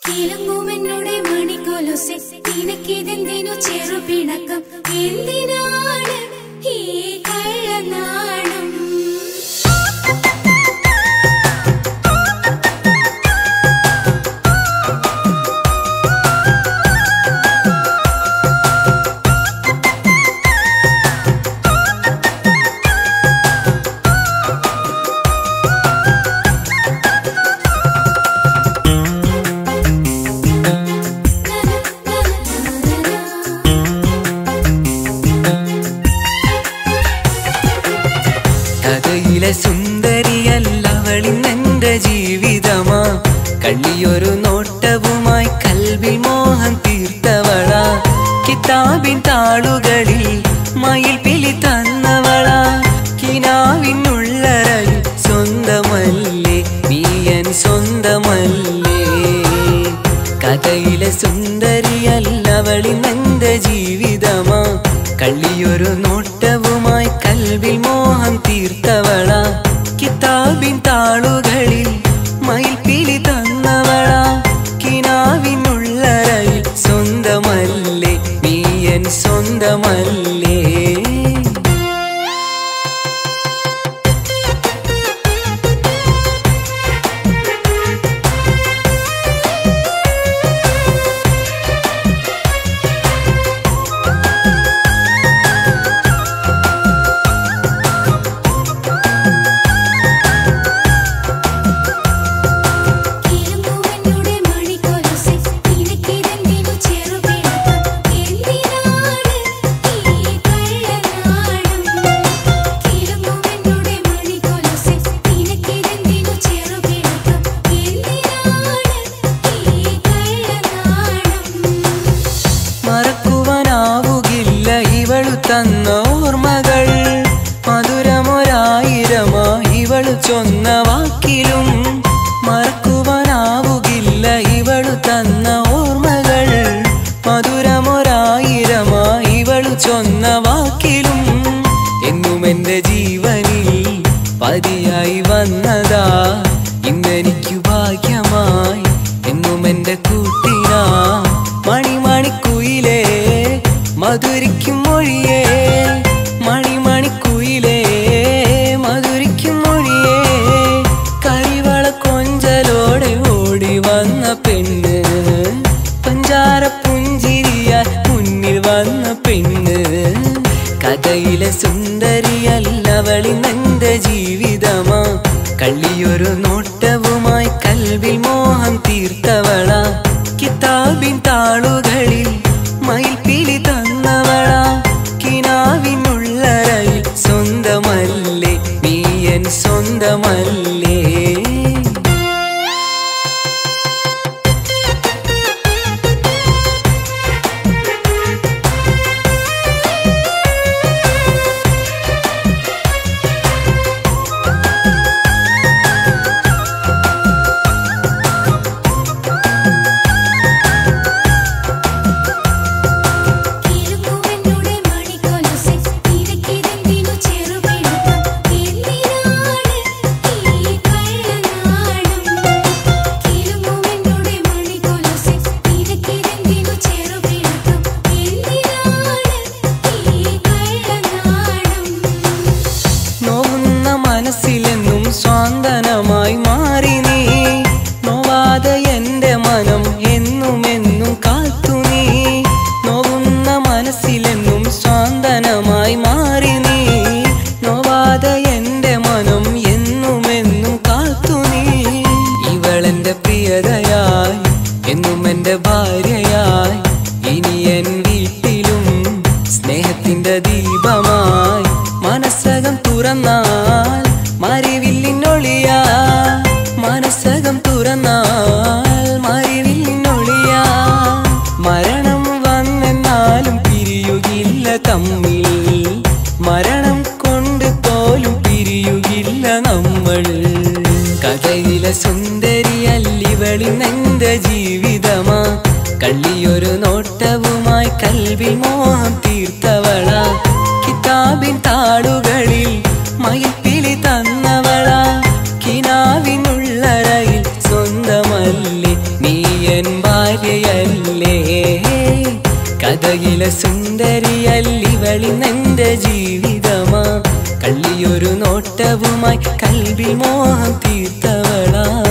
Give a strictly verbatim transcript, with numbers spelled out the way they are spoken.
കിലുങ്ങുമെന്നുടെ മണിക്കൊലുസെ നിനക്കിതെന്തിനു ചെറുപിണക്കം എന്തിനാണ് ഈ കള്ളനാണം സുന്ദരിയല്ലവളിന്നെന്റെ ജീവിതമാ കള്ളിയൊരു നോട്ടവുമായി കൽവിൽ മോഹം തീർത്തവളാ കിതാബിൻ താളുകളിൽ മയിൽ പിലി തന്നവളാ കിനാവിനുള്ളറയിൽ സ്വന്തമല്ലേ നീയൻ സ്വന്തമല്ലേ കഥയിലെ സുന്ദരിയല്ലവളിന്നെന്റെ ജീവിതമാ കള്ളിയൊരു നോട്ടവുമായി കൽവിൽ മോഹം തീർത്തവളാ കിതാബിൻ താളുകളിൽ മയിൽ പിലി തന്നവളാ കിനാവിനുള്ളറയിൽ സ്വന്തമല്ലേ നീയൻ സ്വന്തമല്ലേ തന്ന ഓർമ്മകൾ മധുരമൊരായിരമായി ഇവളു ചൊന്ന വാക്കിലും മറക്കുവാനാവുകില്ല ഇവളു തന്ന ഓർമ്മകൾ മധുരമൊരായിരമായി ഇവളു ചൊന്ന വാക്കിലും എന്നും എന്റെ ജീവനിൽ പതിയായി വന്നതാ ഇന്നെനിക്കു ഭാഗ്യമായി എന്നും എന്റെ കൂട്ടിനാ മണിമണിക്കുയിലേ മധുരിക്കും മൊഴിയേ മണിമണിക്കുയിലേ മധുരിക്കും മൊഴിയേ കരിവള കൊഞ്ചലോടെ ഓടി വന്ന പെണ്ണ് പഞ്ചാര പുഞ്ചിരിയാൽ മുന്നിൽ വന്ന പെണ്ണ് കഥയിലെ സുന്ദരിയല്ലവളിന്നെന്റെ ജീവിതമാ കള്ളിയൊരു നോട്ടവുമായി കൽവിൽ മോഹം തീർത്തവളാ കിതാബിൻ താളുകളിൽ മയിൽ പിലി തന്നവളാ കിനാവിനുള്ളറയിൽ സ്വന്തമല്ലേ നീയൻ സ്വന്തമല്ലേ മനസ്സിലെന്നും സ്വാന്തനമായി മാറി നീ നോവാതെ എന്റെ മനം എന്നും എന്നും കാത്തു നീ നോവുന്ന മനസ്സിലെന്നും സ്വാന്തനമായി മാറി നീ നോവാതെ എന്റെ മനം എന്നും എന്നും കാത്തു നീ ഇവളെന്റെ പ്രിയതയായി എന്നും എന്റെ ഭാര്യയായി ഇനി എൻ വീട്ടിലും സ്നേഹത്തിന്റെ ദീപമായി മനസ്സകം തുറന്നാൽ മരിവില്ലിനൊളിയാ മനസ്സകം തുറന്നാൽ മരിവില്ലിനൊളിയാ മരണം വന്നെന്നാലും പിരിയുകില്ല തമ്മിൽ മരണം കൊണ്ട് പോലും പിരിയുകില്ല നമ്മൾ കഥയിലെ സുന്ദരിയല്ലിവളിന്നെന്റെ ജീവിതമാ കള്ളിയൊരു നോട്ടവുമായി കൽവിൽ മോഹം തീർത്തവളാ കിതാബിൻ താളുകളിൽ മയിൽ പിലി തന്നവളാ കിനാവിനുള്ളറയിൽ സ്വന്തമല്ലേ നീ എൻ ഭാര്യയല്ലേ കഥയിലെ സുന്ദരിയല്ലിവളിന്നെന്റെ ജീവിതമാ കള്ളിയൊരു നോട്ടവുമായി കൽവിൽ മോഹം തീർത്തവളാ